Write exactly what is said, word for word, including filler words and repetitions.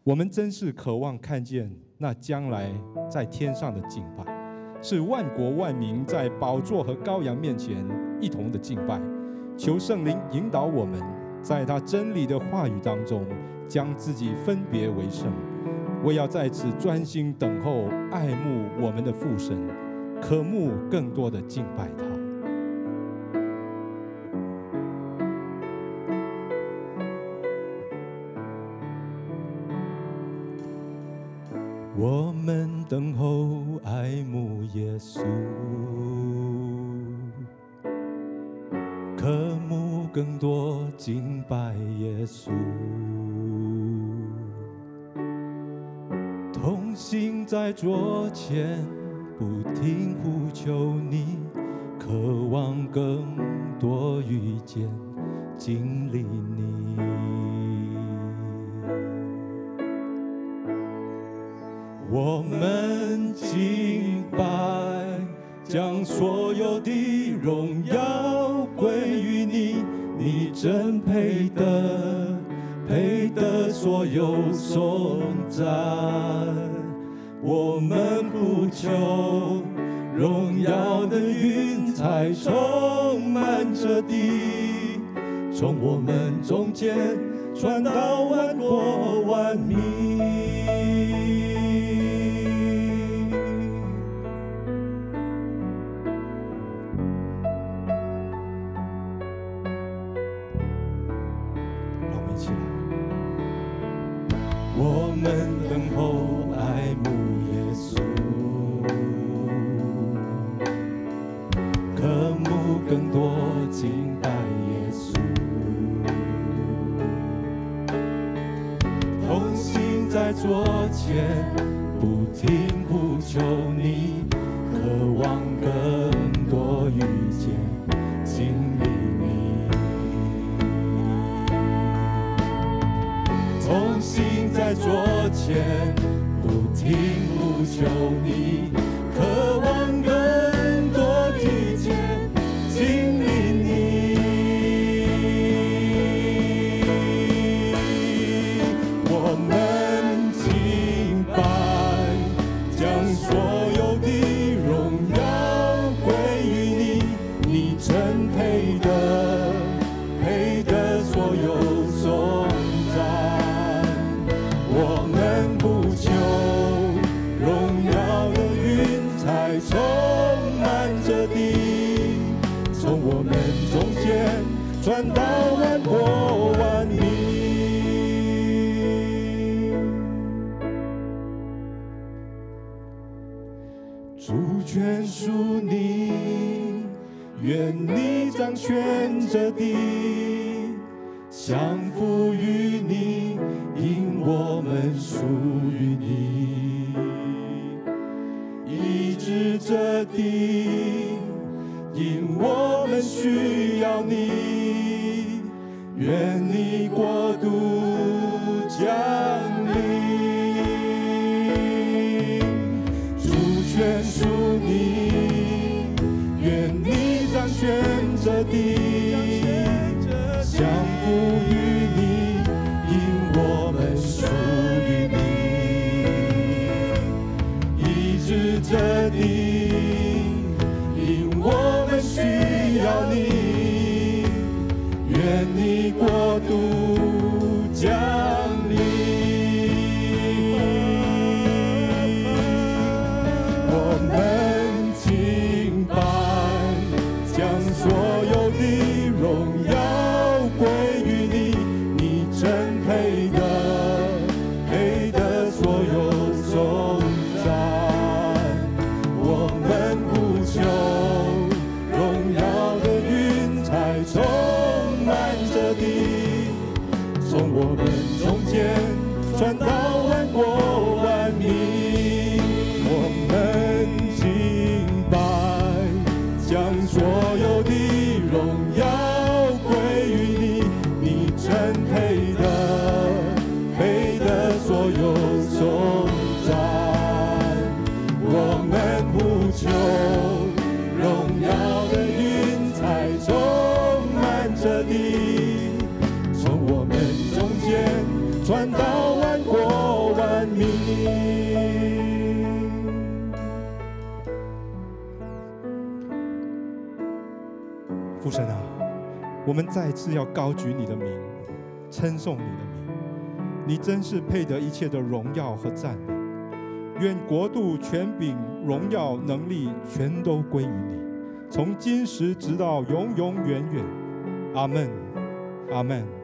我们真是渴望看见那将来在天上的敬拜，是万国万民在宝座和羔羊面前一同的敬拜。求圣灵引导我们，在他真理的话语当中，将自己分别为圣。我要在此专心等候，爱慕我们的父神，渴慕更多的敬拜他。我们等候，爱慕耶稣，渴慕更多敬拜耶稣，同行在桌前，不停呼求你，渴望更多遇见经历你。我们敬拜，将所有的荣耀归于你，你真配得，配得所有颂赞。我们呼求，荣耀的云彩充满着地，从我们中间传到万国万民。我们等候，爱慕耶稣，渴慕更多敬拜耶稣，同行在桌前，不停呼求你，渴望更多遇见经历你，同行在桌前，不停呼求你，渴望更多遇见经历你。我们敬拜，将所有的荣耀归于你，你真配得，配得所有颂赞。我们不求荣耀的云彩充满着地，从我们中间传到万国万民。主眷属你，愿你掌权着地，降服于你，因我们属于你，医治这地，因我们需要你，愿你国度降临，主眷属你，愿你掌权这地，降服于你，因我们属于你，医治这地，因我们需要你，愿你国度降临。我们敬拜，将所有的荣耀归于你，你真配得，配得所有颂赞。我们呼求，荣耀的云彩充满着地，从我们中间传到万国万民。我们敬拜，将所有的荣耀归于你，你真配得，配得所有颂赞。我们呼求，荣耀的云彩充满着地，从我们中间传到万过万民。父神啊，我们再次要高举你的名，称颂你的名，你真是配得一切的荣耀和赞美。愿国度、权柄、荣耀、能力全都归于你，从今时直到永永远远。阿们，阿们。